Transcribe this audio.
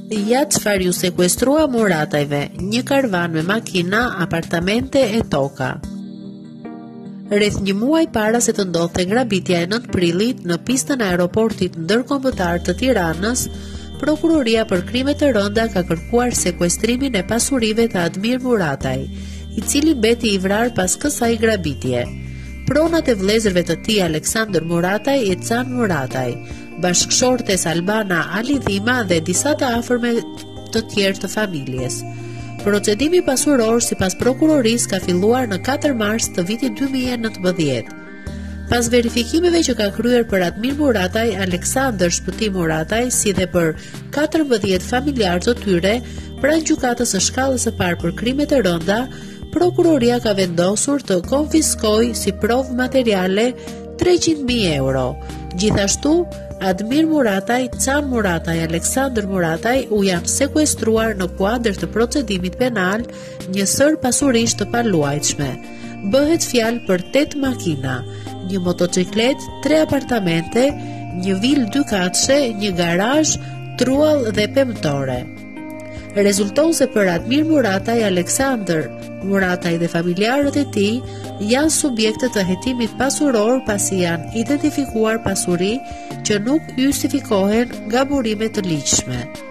Ja çfarë ju sekuestrua Muratajve, një karvan me makina, apartamente e toka. Rreth një muaj para se të ndodhte grabitja e 9 prillit në pistën e aeroportit ndërkombëtar të Tiranës, Prokuroria për krime të rënda ka kërkuar sekuestrimin e pasurive të Admir Murataj, i cili mbeti i vrarë pas kësaj grabitje. Pronat e vëllezërve të tij Aleksandër Murataj e Can Murataj, bashkëshortes Albana Ali Dhima dhe disa të afërme të tjerë të familjes. Procedimi pasuror sipas prokurorisë ka filluar në 4 mars të vitit 2019. Pas verifikimeve që ka kryer për Admir Murataj, Aleksandër Shpëtim Murataj, si dhe për 14 familjarë të tyre, pranë gjykatës së shkallës së parë për krime të rënda, prokuroria ka vendosur të konfiskojë si provë materiale 300.000 euro. Gjithashtu, Admir Murataj, Can Murataj, Aleksandër Murataj u janë sekuestruar në kuadër të procedimit penal një sër pasurish të paluajtshme. Bëhet fjalë për 8 makina, një motociklet, 3 apartamente, një vilë 2 katëshe, një garazh, truall dhe pemëtore. Rezulton se për Admir Murataj, Aleksandër Murataj dhe familjarët e tij janë subjekte të hetimit pasuror pasi janë identifikuar pasuri që nuk justifikohen nga burime të ligjshme.